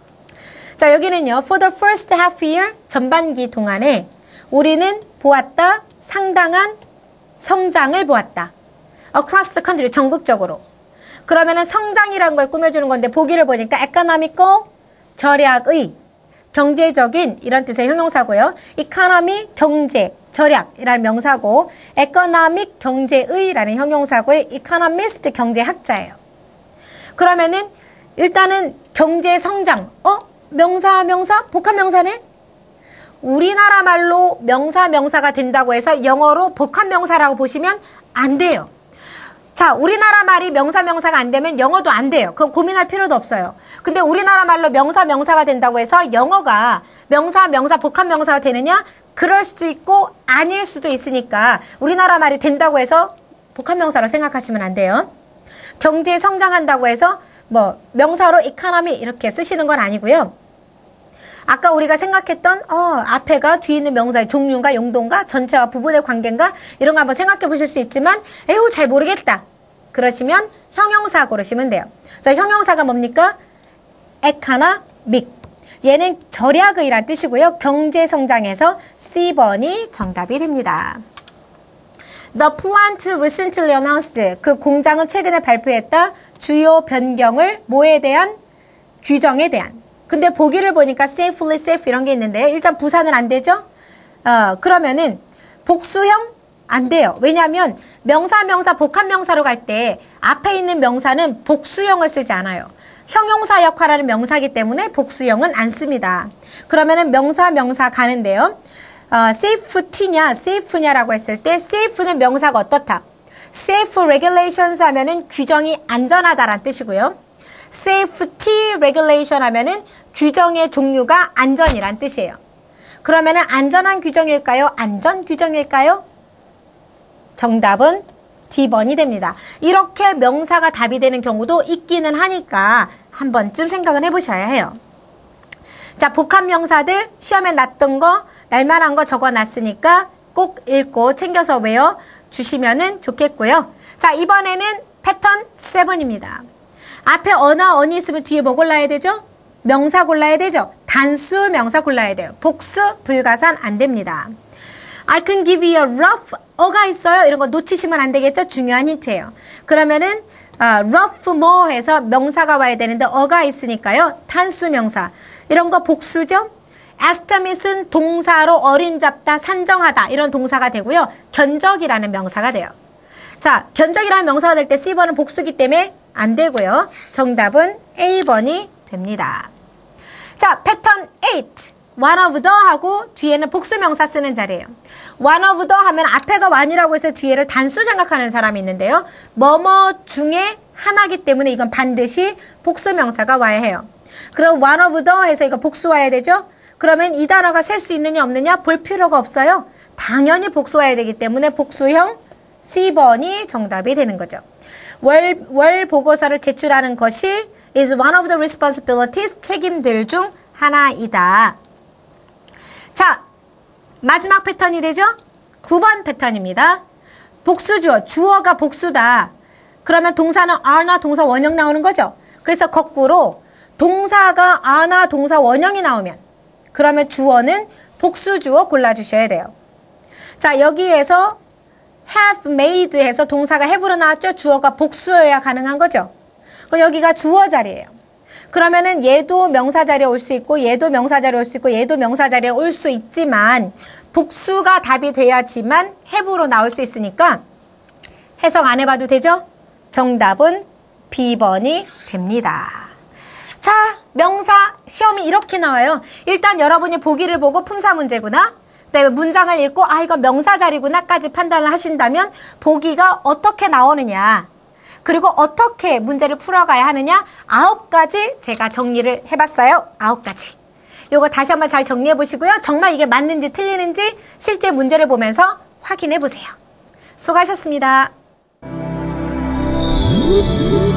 자, 여기는요. For the first half year, 전반기 동안에 우리는 보았다. 상당한 성장을 보았다. Across the country, 전국적으로. 그러면은 성장이라는 걸 꾸며주는 건데 보기를 보니까 economical, 절약의, 경제적인 이런 뜻의 형용사고요. economy, 경제, 절약이라는 명사고 economic, 경제의라는 형용사고요. economist, 경제학자예요. 그러면은 일단은 경제 성장, 명사, 복합명사네? 우리나라 말로 명사가 된다고 해서 영어로 복합명사라고 보시면 안 돼요. 자, 우리나라 말이 명사가 안 되면 영어도 안 돼요. 그럼 고민할 필요도 없어요. 근데 우리나라 말로 명사가 된다고 해서 영어가 명사, 복합명사가 되느냐? 그럴 수도 있고 아닐 수도 있으니까 우리나라 말이 된다고 해서 복합명사로 생각하시면 안 돼요. 경제 성장한다고 해서 명사로 economy 이렇게 쓰시는 건 아니고요. 아까 우리가 생각했던 앞에가 뒤에 있는 명사의 종류인가 용도인가 전체와 부분의 관계인가 이런 거 한번 생각해 보실 수 있지만 잘 모르겠다. 그러시면 형용사 고르시면 돼요. 그래서 형용사가 뭡니까? economic. 얘는 절약의란 뜻이고요. 경제 성장에서 C번이 정답이 됩니다. The plant recently announced. 그 공장은 최근에 발표했다. 주요 변경을 뭐에 대한? 규정에 대한. 근데 보기를 보니까 safely safe 이런 게 있는데요. 일단 부사는 안 되죠? 그러면은 복수형 안 돼요. 왜냐하면 명사, 복합명사로 갈 때 앞에 있는 명사는 복수형을 쓰지 않아요. 형용사 역할하는 명사이기 때문에 복수형은 안 씁니다. 그러면은 명사 가는데요. safety냐, safe냐라고 했을 때 safe는 명사가 어떻다? safe regulations 하면은 규정이 안전하다라는 뜻이고요. safety regulation 하면은 규정의 종류가 안전이란 뜻이에요. 그러면은 안전한 규정일까요? 안전 규정일까요? 정답은 D번이 됩니다. 이렇게 명사가 답이 되는 경우도 있기는 하니까 한 번쯤 생각을 해보셔야 해요. 자, 복합명사들 시험에 났던 거, 날만한 거 적어놨으니까 꼭 읽고 챙겨서 외워주시면 좋겠고요. 자, 이번에는 패턴 7입니다. 앞에 어나, 어니 있으면 뒤에 뭐 골라야 되죠? 명사 골라야 되죠? 단수 명사 골라야 돼요. 복수, 불가산 안 됩니다. I can give you a rough, 어가 있어요. 이런 거 놓치시면 안 되겠죠? 중요한 힌트예요. 그러면은 rough more 해서 명사가 와야 되는데 어가 있으니까요. 단수 명사. 이런 거 복수죠? estimate은 동사로 어림잡다, 산정하다 이런 동사가 되고요. 견적이라는 명사가 돼요. 자, 견적이라는 명사가 될 때 C번은 복수기 때문에 안 되고요. 정답은 A번이 됩니다. 자, 패턴 8. one of the 하고 뒤에는 복수명사 쓰는 자리예요. one of the 하면 앞에가 one이라고 해서 뒤에를 단수 생각하는 사람이 있는데요. 뭐뭐 중에 하나기 때문에 이건 반드시 복수명사가 와야 해요. 그럼 one of the 해서 이거 복수 와야 되죠? 그러면 이 단어가 셀 수 있느냐 없느냐 볼 필요가 없어요. 당연히 복수 와야 되기 때문에 복수형 C번이 정답이 되는 거죠. 월 보고서를 제출하는 것이 is one of the responsibilities, 책임들 중 하나이다. 자, 마지막 패턴이 되죠? 9번 패턴입니다. 복수주어, 주어가 복수다. 그러면 동사는 are나 동사 원형 나오는 거죠. 그래서 거꾸로 동사가 are나 동사 원형이 나오면 그러면 주어는 복수주어 골라주셔야 돼요. 자, 여기에서 have made 해서 동사가 have로 나왔죠? 주어가 복수여야 가능한 거죠. 그럼 여기가 주어 자리예요. 그러면은 얘도 명사 자리에 올 수 있고 얘도 명사 자리에 올 수 있고 얘도 명사 자리에 올 수 있지만 복수가 답이 돼야지만 have로 나올 수 있으니까 해석 안 해봐도 되죠? 정답은 B번이 됩니다. 자, 명사 시험이 이렇게 나와요. 일단 여러분이 보기를 보고 품사 문제구나. 그다음에 문장을 읽고 이거 명사 자리구나까지 판단을 하신다면 보기가 어떻게 나오느냐 그리고 어떻게 문제를 풀어가야 하느냐 9가지 제가 정리를 해봤어요. 9가지. 요거 다시 한번 잘 정리해 보시고요. 정말 이게 맞는지 틀리는지 실제 문제를 보면서 확인해 보세요. 수고하셨습니다.